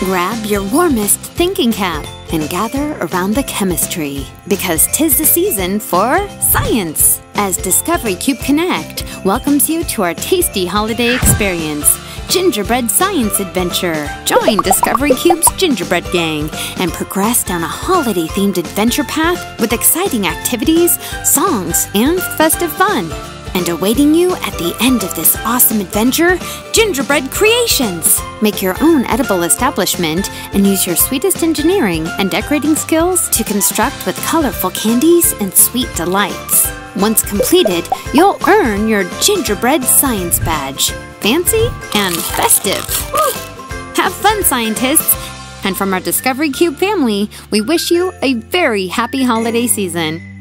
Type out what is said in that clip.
Grab your warmest thinking cap and gather around the chemistry, because 'tis the season for science, as Discovery Cube Connect welcomes you to our tasty holiday experience, Gingerbread Science Adventure. Join Discovery Cube's Gingerbread Gang and progress down a holiday-themed adventure path with exciting activities, songs, and festive fun. And awaiting you at the end of this awesome adventure, gingerbread creations! Make your own edible establishment and use your sweetest engineering and decorating skills to construct with colorful candies and sweet delights. Once completed, you'll earn your Gingerbread Science Badge. Fancy and festive. Have fun, scientists! And from our Discovery Cube family, we wish you a very happy holiday season.